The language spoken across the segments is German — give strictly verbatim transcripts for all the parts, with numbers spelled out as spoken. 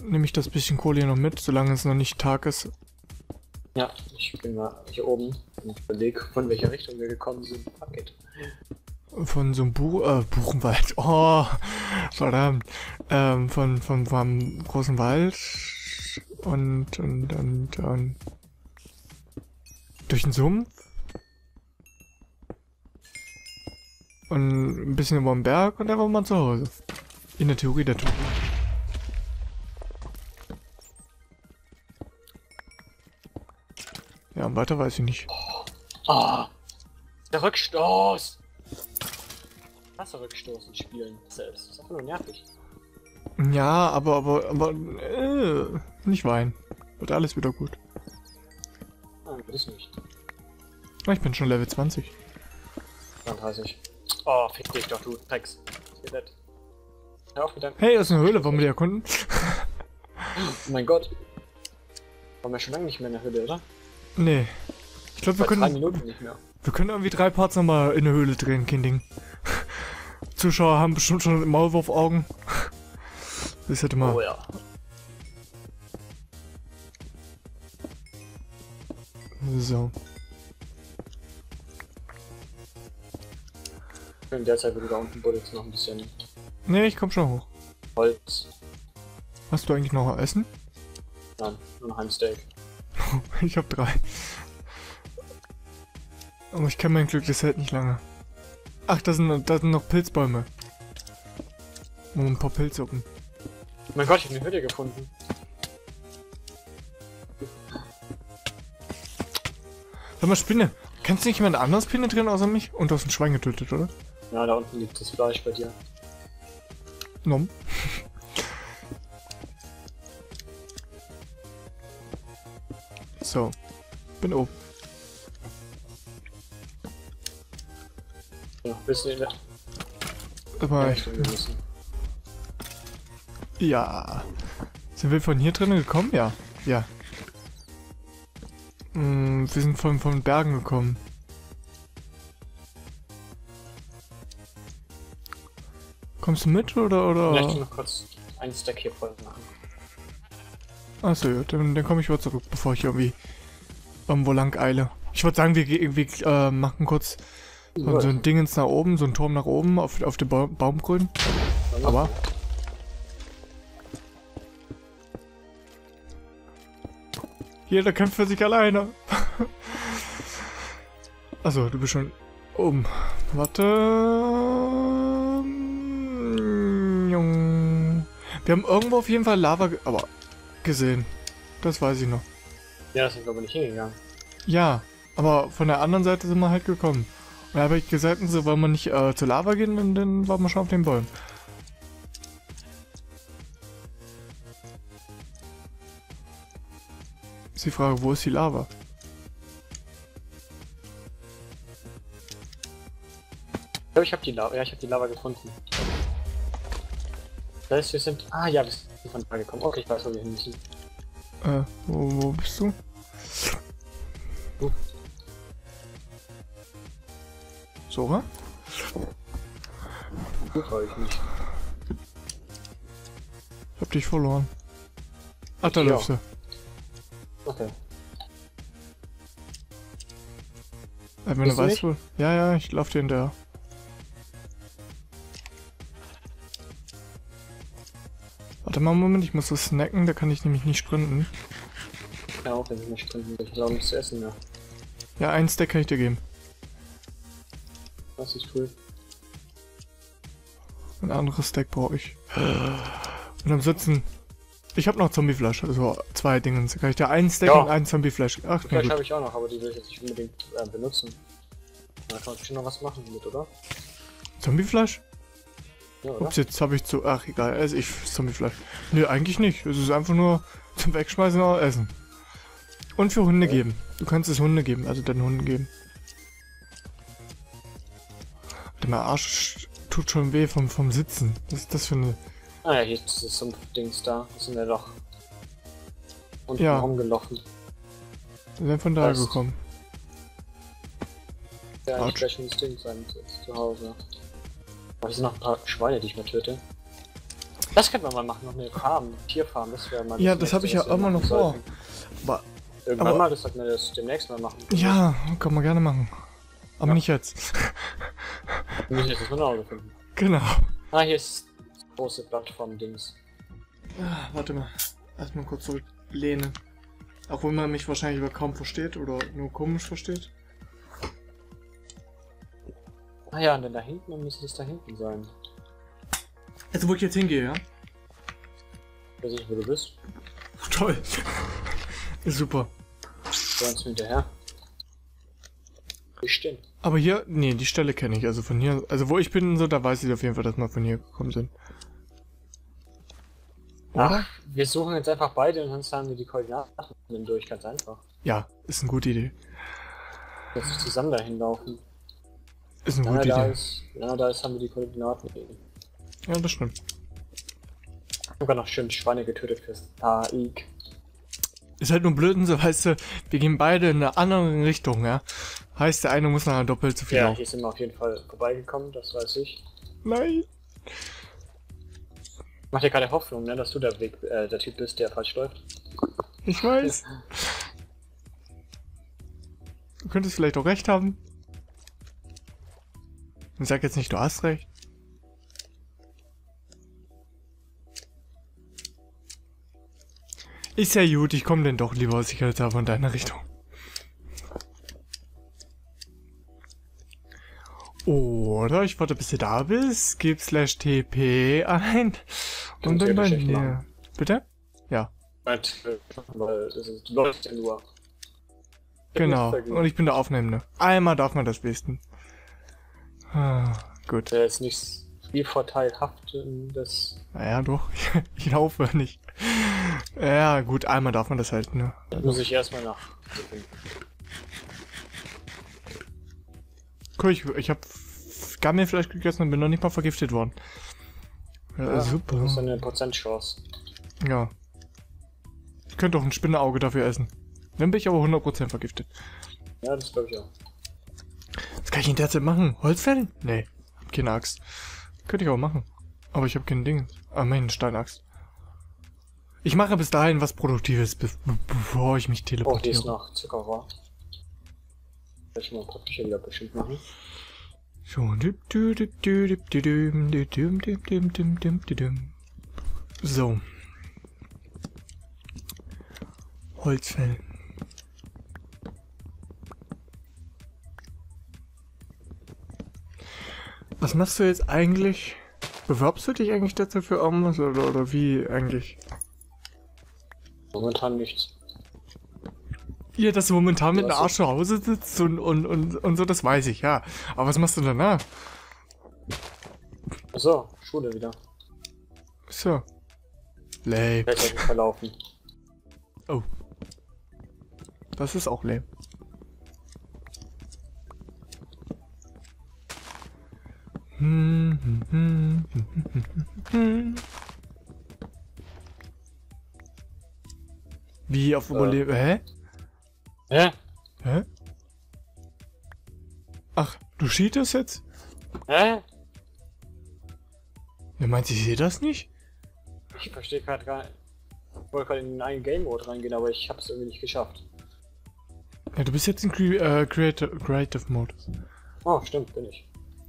nehme ich das bisschen Kohle hier noch mit, solange es noch nicht Tag ist. Ja, ich bin mal hier oben und überlege, von welcher Richtung wir gekommen sind. Fuck it. Von so einem Bu äh, Buchenwald. Oh, verdammt. Ähm, von, von, vom großen Wald und, und, und, und durch den Sumpf. Und ein bisschen über den Berg und einfach mal zu Hause. In der Theorie der Tour. Ja, und weiter weiß ich nicht. Ah, der Rückstoß! Wasserrückstoß in Spielen selbst. Das ist einfach nur nervig. Ja, aber, aber, aber, äh, nicht weinen. Wird alles wieder gut. Nein, das ist nicht. Ah, ich bin schon Level zwanzig. dreiunddreißig. Oh, fick dich doch, du Drex. Skelett. Hör auf mit deinem... Hey, das ist eine Höhle, wollen wir die erkunden? Oh mein Gott. Waren wir schon lange nicht mehr in der Höhle, oder? Nee. Ich glaube, wir Seit drei können, Minuten nicht mehr. wir können irgendwie drei Parts nochmal in der Höhle drehen, kein Ding. Zuschauer haben bestimmt schon Maulwurf-Augen. Das hätte mal... Oh ja. So. In der Zeit würde da unten Bullets noch ein bisschen Nee, ich komm schon hoch. Holz. Hast du eigentlich noch Essen? Nein, nur noch ein Steak. Ich hab drei. Aber ich kenne mein Glück, das hält nicht lange. Ach, da sind, da sind noch Pilzbäume. Und ein paar Pilzsuppen. Oh mein Gott, ich habe eine Höhle gefunden. Sag mal, Spinne. Kennst du nicht jemand anderes penetrieren außer mich? Und du hast ein Schwein getötet, oder? Ja, da unten liegt das Fleisch bei dir. Nom. So. Bin oben. Ja, bist du in der Aber ich, Richtung müssen. ja. Sind wir von hier drinnen gekommen? Ja. Ja. Mm, wir sind von, von Bergen gekommen. Kommst du mit oder oder? Vielleicht noch kurz einen Stack hier voll machen. Achso, ja, dann, dann komme ich wieder zurück, bevor ich irgendwie irgendwo lang eile. Ich würde sagen, wir, ge- wir äh, machen kurz so, so ein Dingens nach oben, so ein Turm nach oben auf, auf den ba Baumgrün. Aber jeder kämpft für sich alleine. Also, du bist schon oben. Warte. Jung. Wir haben irgendwo auf jeden Fall Lava ge aber gesehen. Das weiß ich noch. Ja, das sind wir aber nicht hingegangen. Ja, aber von der anderen Seite sind wir halt gekommen. Und da habe ich gesagt, so wollen wir nicht äh, zur Lava gehen, und dann waren wir schon auf den Bäumen. Ist die Frage, wo ist die Lava? Ich glaube, ich habe die Lava. Ja, ich habe die Lava gefunden. Das heißt, wir sind. Ah ja, wir sind von da gekommen. Okay, ich weiß, wo wir hin müssen. Äh, wo, wo bist du? Uh. Sora? Gut, habe ich nicht. Ich hab dich verloren. Ach, da Ja. läufst du. Okay. Äh, wenn Bist du du weißt, nicht? wo... Ja, ja, ich lauf dir hinterher. Warte mal einen Moment, ich muss so snacken, da kann ich nämlich nicht sprinten. Ja, auch wenn ich nicht drin bin. Ich habe auch nichts zu essen mehr. Ja, einen Stack kann ich dir geben. Das ist cool. Ein anderes Stack brauche ich. Und am Sitzen... Ich habe noch Zombiefleisch, also zwei Dinge. Kann ich dir einen Stack Ja. und einen Zombiefleisch... Ach, na Fleisch gut. habe ich auch noch, aber die will ich jetzt nicht unbedingt äh, benutzen. Da kann man bestimmt noch was machen mit, oder? Zombiefleisch? Ja, oder? Ups, jetzt habe ich zu... Ach, egal, esse ich Zombiefleisch. Nö, eigentlich nicht. Es ist einfach nur zum Wegschmeißen oder Essen. Und für Hunde Okay. geben. Du kannst es Hunde geben, also deinen Hunden geben. Der Arsch tut schon weh vom, vom Sitzen. Was ist das für eine... Ah ja, hier ist dieses Sumpf-Dings da. Das sind ja doch unten Ja. rumgelaufen. Wir sind von da Passt. gekommen. Ja, Autsch. eigentlich gleich ein Ding sein zu, zu Hause. Aber hier sind noch ein paar Schweine, die ich mal töte. Das könnte man mal machen, noch eine Farm, Tierfarm, das wäre mal... Ja, das habe ich ja immer noch vor. Aber, Irgendwann aber, mal, das sollten wir das demnächst mal machen. Ja, kann man gerne machen. Aber Ja. nicht jetzt. Nicht jetzt das Auto finden. Genau. Ah, hier ist das große Plattform-Dings. Ah, warte mal. Erstmal kurz zurücklehnen. Obwohl man mich wahrscheinlich über kaum versteht oder nur komisch versteht. Ah ja, und dann da hinten, dann müsste es da hinten sein. Also wo ich jetzt hingehe, ja? Ich weiß nicht, wo du bist. Toll. Ist super. Wir uns hinterher. Ich stehen. Aber hier, nee, die Stelle kenne ich. Also von hier, also wo ich bin und so, da weiß ich auf jeden Fall, dass wir von hier gekommen sind. Oder? Ach, wir suchen jetzt einfach beide und dann haben wir die Koordinaten durch, ganz einfach. Ja, ist eine gute Idee. Dass wir zusammen dahin laufen. Ist eine Wenn er gute da Idee. ist, wenn er da ist, haben wir die Koordinaten. Ja, das stimmt. Sogar noch schön Schweine getötet fürs Taik. Ist halt nur blöd und so, weißt du, wir gehen beide in eine andere Richtung, ja. Heißt, der eine muss nachher doppelt so viel Ja, laufen. hier sind wir auf jeden Fall vorbeigekommen, das weiß ich. Nein. Macht dir keine Hoffnung, ne, dass du der Weg, äh, der Typ bist, der falsch läuft. Ich weiß. Du könntest vielleicht auch recht haben. Ich sag jetzt nicht, du hast recht. Ist ja gut, ich komme denn doch lieber aus sicherheitshalber in deine Richtung. Oder ich warte, bis du da bist, gib slash tp ein und dann bei Theoretisch mir. machen. Bitte? Ja, Weil das ist, läuft ja nur. genau. Und ich bin der Aufnehmende. Einmal darf man das wissen. Ah, gut. Der ist nicht spielvorteilhaft, das Naja, doch. Ich laufe nicht. Ja, gut, einmal darf man das halt, ne? muss ich erstmal nach. Cool, ich, ich hab Gammelfleisch gegessen und bin noch nicht mal vergiftet worden. Ja, Ja, super. Das ist eine Prozentchance. Ja. Ich könnte auch ein Spinnenauge dafür essen. Dann bin ich aber hundert Prozent vergiftet. Ja, das glaube ich auch. Was kann ich in der Zeit machen? Holz fällen? Nee, hab keine Axt. Könnte ich auch machen. Aber ich habe kein Ding. Ah, meine Steinaxt. Ich mache bis dahin was Produktives, be bevor ich mich Oh, hier teleportiere. ist noch Zuckerrohr. Kann ich mal ein paar Küche wieder bestimmt machen. So. dip, dip, dip, dip, dip, dip, dip, dip, dip, dip, dip, dip, dip, dip. So. Holzfällen. Was machst du jetzt eigentlich? Bewerbst du dich eigentlich dazu für irgendwas oder, oder wie eigentlich? Momentan nichts. Ja, dass du momentan mit Was einem Arsch zu Hause sitzt und, und, und, und so, das weiß ich, ja. Aber was machst du danach? Achso, Schule wieder. So. Lame. Vielleicht hat mich verlaufen. Oh. Das ist auch lame. Hm, hm, hm, hm, hm, hm, hm. Wie auf Überleben? Hä? Hä? Hä? Ach, du cheatest jetzt? Hä? Ja, meinst du, ich sehe das nicht? Ich verstehe gerade gar nicht. Ich wollte gerade in einen Game Mode reingehen, aber ich habe es irgendwie nicht geschafft. Ja, du bist jetzt in Cre äh, Creative, Creative Mode. Oh, stimmt, bin ich.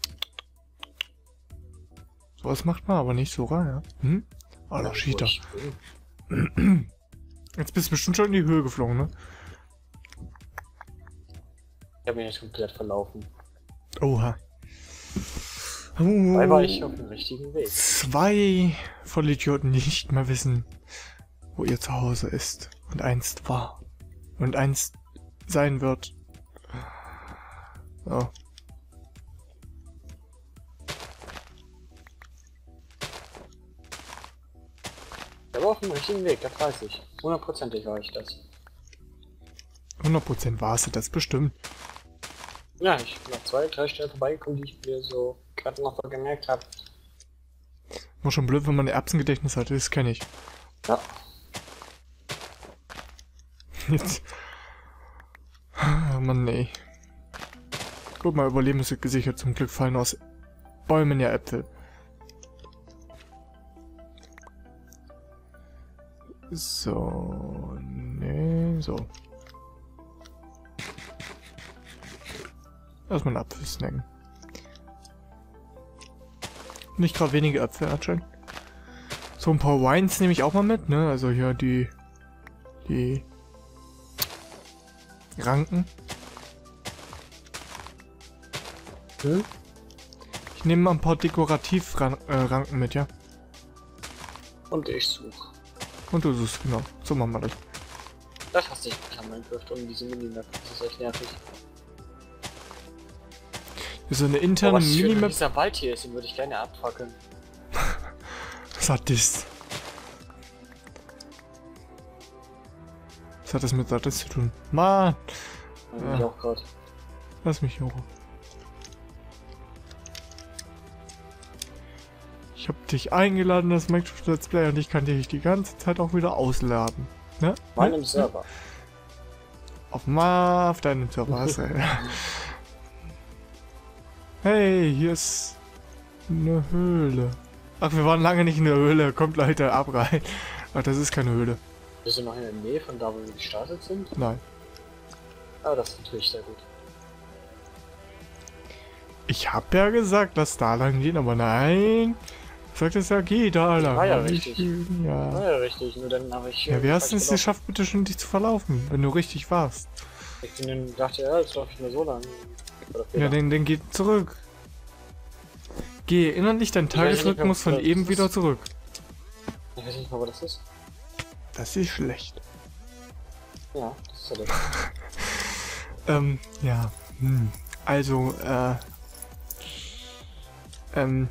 Sowas macht man aber nicht so rein, ja? Hm? Oh, Ja, noch wo Cheater. ich bin. Jetzt bist du bestimmt schon in die Höhe geflogen, ne? Ich habe mich jetzt komplett verlaufen. Oha. Dabei Uh, war ich auf dem richtigen Weg. zwei Vollidioten, die nicht mehr wissen, wo ihr Zuhause ist. Und einst war. Und einst sein wird. So. Ich war auf dem richtigen Weg, das weiß ich. Hundertprozentig war ich das. hundert Prozent warst du das bestimmt. Ja, ich bin noch zwei, drei Stellen vorbeigekommen, die ich mir so gerade noch so gemerkt habe. War schon blöd, wenn man ein Erbsengedächtnis hatte, das kenne ich. Ja. Jetzt. Ah, Mann, ey. Guck mal, Überleben ist gesichert. Zum Glück fallen aus Bäumen ja Äpfel. So, nee, so. Erstmal einen Apfel snacken. Nicht gerade wenige Äpfel anscheinend. So ein paar Wines nehme ich auch mal mit, ne? Also hier die... Die... Ranken. Hm? Ich nehme mal ein paar Dekorativ-Ranken mit, ja? Und ich suche. Und du suchst, genau. So machen wir das. Das hasse ich an Minecraft um diese Minimap. Das ist echt nervig. Das ist eine Oh, interne was schön, Minimap. dieser Wald hier ist, den würde ich gerne abfackeln. Sadist. Was hat das mit Sadist zu tun? Mann! Ja. Ich auch gerade. Lass mich hier hoch. Ich hab dich eingeladen, das Minecraft Let's Play, und ich kann dich die ganze Zeit auch wieder ausladen. Ne? Meinem ne? Server. Auf mal auf deinem Server. hast du- Hey, hier ist eine Höhle. Ach, wir waren lange nicht in der Höhle. Kommt Leute, ab rein. Ach, das ist keine Höhle. Bist du noch in der Nähe von da, wo wir gestartet sind? Nein. Ah, das ist natürlich sehr gut. Ich hab ja gesagt, lass da lang gehen, aber nein. Sagt es ja, geh da lang. war ja Aber richtig. Ich, ja. War ja richtig, nur dann habe ich... Ja, wie hast du es falsch geschafft, bitte schon dich zu verlaufen, wenn du richtig warst? gelaufen. Ich bin dann, dachte, ja, jetzt laufe ich nur so lang. Oder Ja, dann, dann geh zurück. Geh, erinnere dich deinen Ich weiß nicht, Tagesrhythmus ob von das eben ist. wieder zurück. Ich weiß nicht mal, wo das ist. Das ist schlecht. Ja, das ist ja das. Ähm, ja. Hm. Also, äh. Ähm.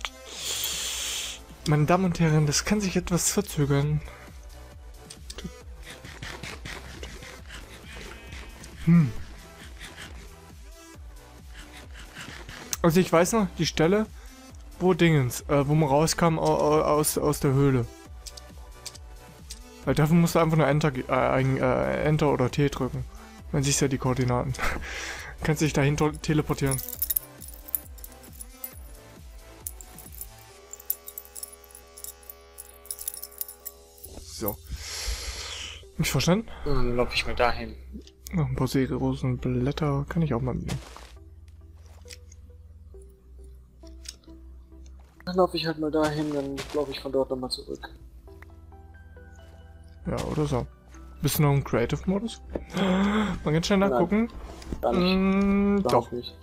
Meine Damen und Herren, das kann sich etwas verzögern. Hm. Also ich weiß noch, die Stelle, wo Dingens, äh, wo man rauskam au- au- aus, aus der Höhle. Weil dafür musst du einfach nur Enter, ge- äh, ein, äh, Enter oder T drücken. Dann siehst du ja die Koordinaten. Kannst dich dahin to- teleportieren. So. Nicht verstanden? Dann laufe ich mal dahin. Noch ein paar seriösen Blätter kann ich auch mal mitnehmen. Dann laufe ich halt mal dahin, dann laufe ich von dort nochmal zurück. Ja, oder so. Bist du noch im Creative-Modus? Mal ganz schnell nachgucken. Gar nicht. Mm, Gar doch. nicht.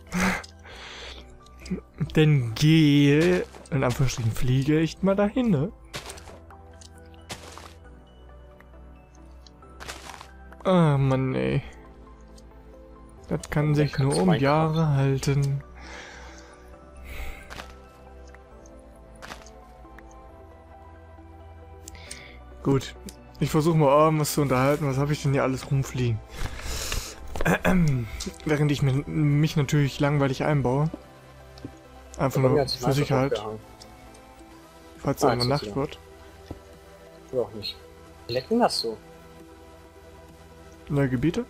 Dann gehe, in Anführungsstrichen fliege ich mal dahin, ne? Ah, Mann, ey. Das kann sich kannst nur du um Minecraft. Jahre halten. Gut. Ich versuche mal irgendwas zu unterhalten. Was habe ich denn hier alles rumfliegen? Ähm, während ich mir, mich natürlich langweilig einbaue. Einfach Bei mir nur hat sich für Minecraft Sicherheit, aufgehangen. falls es Ah, einmal jetzt Nacht ist wird. Oder auch nicht. Wie leckt denn das so? Neue Gebiete?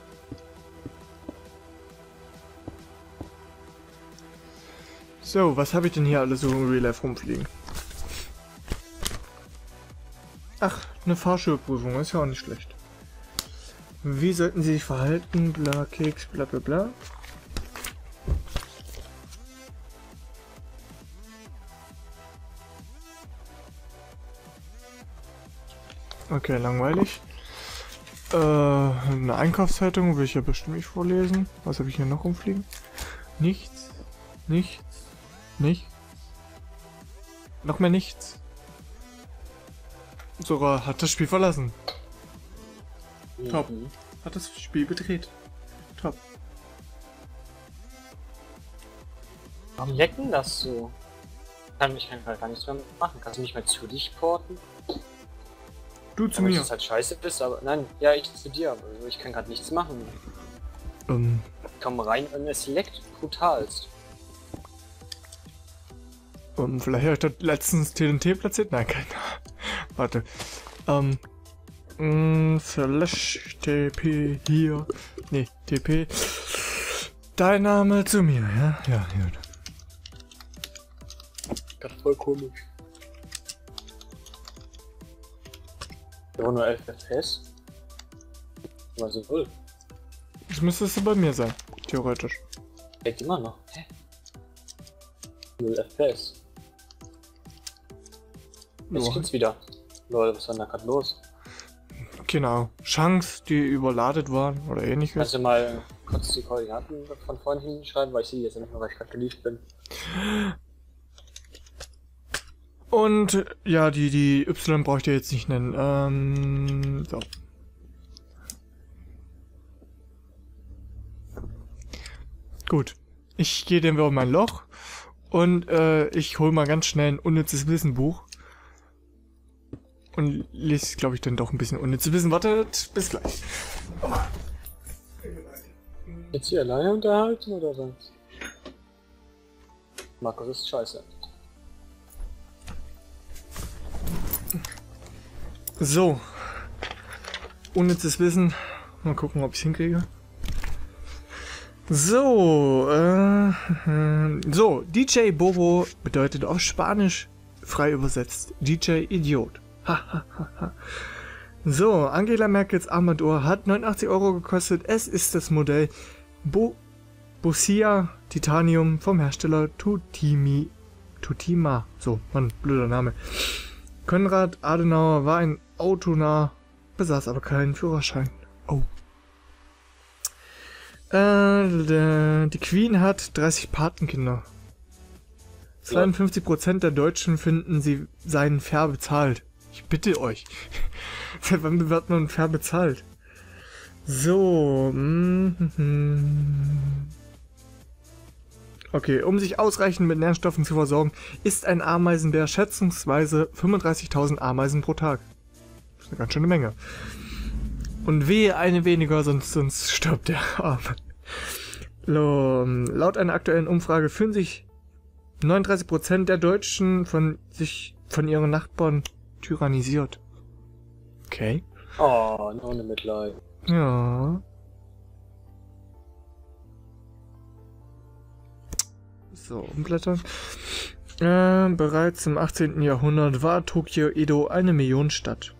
So, was habe ich denn hier alles so im Real Life rumfliegen? Ach, eine Fahrschulprüfung, ist ja auch nicht schlecht. Wie sollten Sie sich verhalten? Bla, Keks, bla bla bla. Okay, langweilig. Äh, eine Einkaufszeitung will ich ja bestimmt nicht vorlesen. Was habe ich hier noch rumfliegen? Nichts. Nichts. Nichts. Noch mehr nichts. Sora hat das Spiel verlassen. Top. Mhm. Hat das Spiel bedreht. Top. Warum leckt denn das so? Kann, ich kann gar nichts mehr machen. Kannst du nicht mehr zu dich porten? Du zu Aber mir. dass es halt scheiße ist, aber nein, ja, ich zu dir, aber ich kann gerade nichts machen. Ähm, Ich komme rein und es leckt brutalst. ähm, vielleicht habe ich dort letztens T N T platziert? Nein, kein. Warte. Ähm. Mh, Slash T P hier. Nee, T P. Dein Name zu mir, ja? Ja, gut. Gerade voll komisch. Ja, nur elf F P S. Also null. Das müsste es bei mir sein, theoretisch. Geht immer noch. Hä? null F P S. Jetzt Joa. geht's wieder. Leute, was war denn da gerade los? Genau. Chance, die überladet waren oder ähnliches. Kannst du mal kurz die Koordinaten von vorhin hinschreiben, weil ich sehe jetzt nicht mehr, weil ich gerade geliefert bin. Und ja, die, die Y brauche ich dir jetzt nicht nennen. Ähm, so. Gut. Ich gehe dann wieder in mein Loch und äh, ich hole mal ganz schnell ein unnützes Wissenbuch. Und lese, glaube ich, dann doch ein bisschen unnützes Wissen. Wartet, bis gleich. Oh. Jetzt hier alleine unterhalten oder was? Markus ist scheiße. So. Unnützes Wissen. Mal gucken, ob ich es hinkriege. So, äh, so, D J Bobo bedeutet auf Spanisch frei übersetzt D J Idiot. So, Angela Merkels Armbanduhr hat neunundachtzig Euro gekostet. Es ist das Modell Bo Bosia Titanium vom Hersteller Tutimi, Tutima. So, Mann, blöder Name. Konrad Adenauer war ein Autonah, besaß aber keinen Führerschein. Oh. Äh, die Queen hat dreißig Patenkinder. zweiundfünfzig Prozent der Deutschen finden, sie seien fair bezahlt. Ich bitte euch. Seit wann wird man fair bezahlt? So. Okay, um sich ausreichend mit Nährstoffen zu versorgen, isst ein Ameisenbär schätzungsweise fünfunddreißigtausend Ameisen pro Tag. Das ist eine ganz schöne Menge. Und wehe eine weniger, sonst, sonst stirbt der Arme. Laut einer aktuellen Umfrage fühlen sich neununddreißig Prozent der Deutschen von sich von ihren Nachbarn tyrannisiert. Okay. Oh, ohne Mitleid. Ja. So, umblättern. Äh, bereits im achtzehnten Jahrhundert war Tokio Edo eine Millionenstadt.